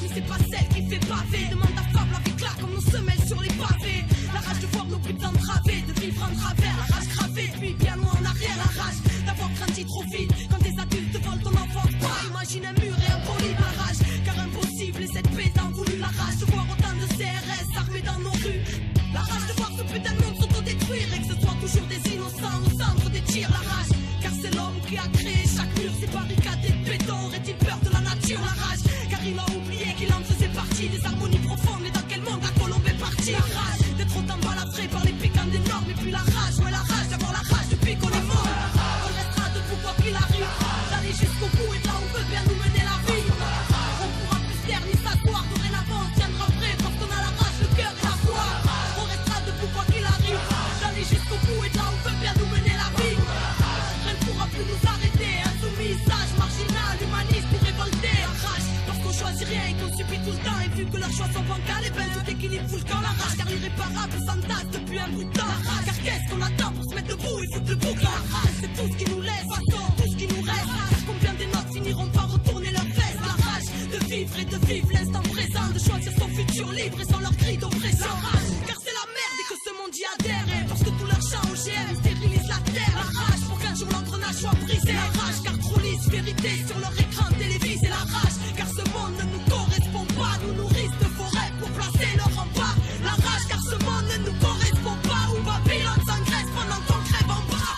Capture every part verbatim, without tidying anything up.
c'est pas celle qui fait baver. Demande à Fable avec là comme nos semelles sur les pavés. La rage de voir nos putes entravées, de vivre en travers, la rage gravée, puis bien loin en arrière, la rage d'avoir grandi trop vite. Quand des adultes volent ton enfance, pas imagine un mur et un poli, la rage, car impossible et cette paix t'en voulu. La rage de voir autant de C R S armés dans nos rues. La rage de voir ce putain de monde s'autodétruire et que ce soit toujours des innocents au centre des tirs. La rage, car c'est l'homme qui a créé chaque mur, ces barricades de béton. Aurait-il peur de la nature? La rage, car il a oublié qu'il en faisait partie des harmonies profondes. Mais dans quel monde la colombe est partie? La rage d'être autant balafré par les piquants des normes. Et puis la rage, ouais la rage d'avoir la rage depuis qu'on est mort. On restera debout quoi qu'il arrive, d'aller jusqu'au bout et de là où veut bien nous mener la vie. On pourra plus se taire ni s'asseoir, dorénavant on tiendra vrai parce qu'on a la rage, le cœur et la foi. On restera debout quoi qu'il arrive, d'aller jusqu'au bout et de là où veut bien nous mener la vie. Rien ne pourra plus nous arrêter, insoumis, sage, marginal, humaniste ou révolté. La rage, parce qu'on choisit rien et qu'on subit tout le temps. Et vu que leurs choix sont bancals, et ben tout équilibre fout le camp. La rage, car l'irréparable s'entasse depuis un bout de temps. La rage, car qu'est-ce qu'on attend pour se mettre debout et foutre le bouc? La rage, c'est tout ce qui nous laisse, façon, tout ce qui nous reste. Car combien des nôtres finiront par retourner leur veste? La rage de vivre et de vivre l'instant présent, de choisir son futur libre et sans leur cri d'oppression. La rage, car c'est la merde et que ce monde y adhère. Et parce que tout leur chant O G M stérilise la terre. La rage, pour qu'un jour l'engrenage soit brisé. La rage, car trop lisse, vérité sur leur écran télévisé. La rage, car ce monde ne nous correspond pas. Nous nourrissent de forêts pour placer leur rempart. La rage, car ce monde ne nous correspond pas. Où Babylone s'engraisse pendant qu'on crève en bas.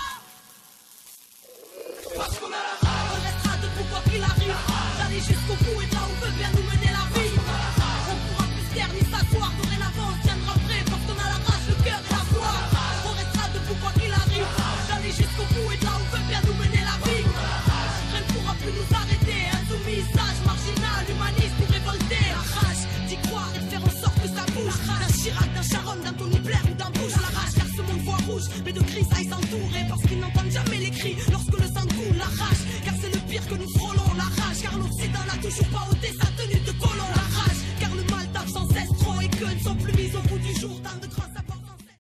Parce qu'on a la rage, on restera debout quoi qu'il arrive, d'aller jusqu'au bout et de là où veut bien nous mener la vie. On pourra plus se taire ni s'asseoir, dorénavant on tiendra prêt parce qu'on a la rage, le cœur et la foi. On restera debout quoi qu'il arrive, d'aller jusqu'au bout et de là où veut bien nous mener la vie. Rien ne pourra plus nous arrêter, insoumis, sage, marginal, humaniste ou révolté. La rage d'y croire et de faire en sorte que ça bouge. D'un Chirac, d'un Sharon, d'un Tony Blair ou d'un Bush. La rage car ce monde voit rouge, mais de